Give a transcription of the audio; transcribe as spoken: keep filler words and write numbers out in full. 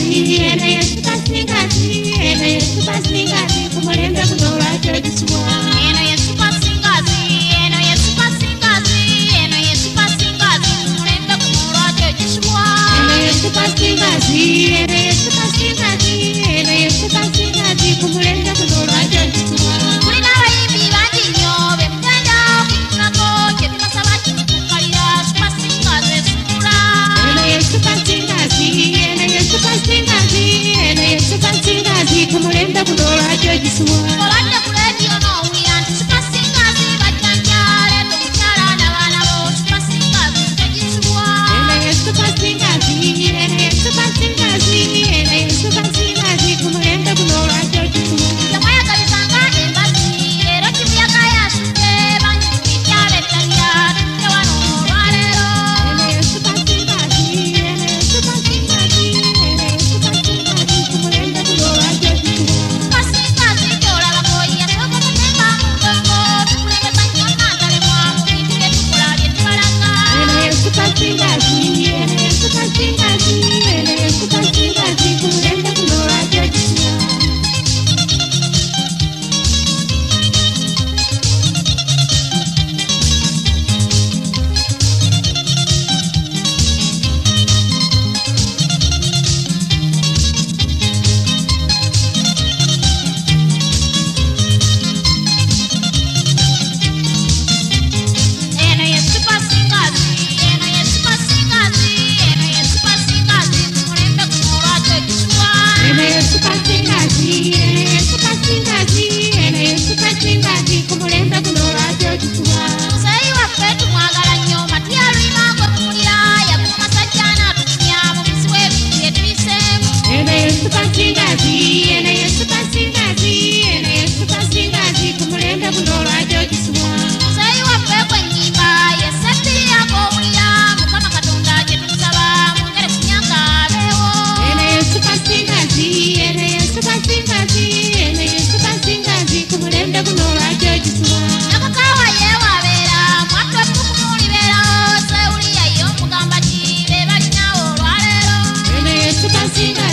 pasingazi, ene Yesu pasingazi, ene Yesu pasingazi, kumulembe kunola chogiswa. Ene Yesu pasingazi, ene Yesu pasingazi, ene Yesu pasingazi, kumulembe kunola chogiswa. Ene Yesu pasingazi, ene Yesu pasingazi, ene Yesu pasingazi, kumulembe kunola chogiswa. Kulina abayimbi bangi nnyo bemutenda okutunako kyebibasaba kitukalira pasingazi esula. Ene Yesu pasingazi, ene Yesu pasingazi, ene Yesu pasingazi, kumulembe kunola chogiswa. Obadde ku leediyo n'owulira nti sipasingazi bajjanjale tomukyala n'abaana bo sipasingazi chogisibwa. Ene Yesu pasingazi, ene Yesu pasingazi, ene Yesu pasingazi, kumulembe kunola chogiswa. Temweyagalizanga embazzi leero kibuyaga yasudde bangi ku mikyala ettajja tudde wano olwaleero. Ene Yesu pasingazi, ene Yesu pasingazi, ene Yesu pasingazi, kumulembe kunola chogiswa. Pasingazi gy'olabako yasooka kutemba mu ndongo tukulembeza nnyo nnazalemwa mu bintu bye tukola bye tubalaga. Ene Yesu pasingazi, ene Yesu pasingazi, ene Yesu pasingazi, kumulembe kunola chogiswa. Ene Yesu pasingazi, ene Yesu pasingazi, ene Yesu pasingazi, kumulembe kunola chogisibwa. Ene Yesu pasingazi, ene Yesu pasingazi, ene Yesu pasingazi, kumulembe kunola chogiswa. Muzeeyi waffe tumwagala nnyo Matiya Lwima gwe muwulira yakuba masajja n'atutumya mu bizibu ebingi bye tuyiseemu. Ene Yesu pasingazi, ene Yesu pasingazi, ene Yesu pasingazi, kumulembe kunola chogiswa. Muzeeyi waffe gwe nnyimba ye Sebbiriya gw'owulira Mukama Katonda gye tumusaba mwongere ku myaka abeewo. Ene Yesu pasingazi, ene Yesu pasingazi, ene Yesu pasingazi, kumulembe kunola chogiswa. Nakakaawa yeewabeera mwattu okukumulibeerawo Sewuliya ye omugamba ti be balinawo olwaleero. Ene Yesu pasingazi.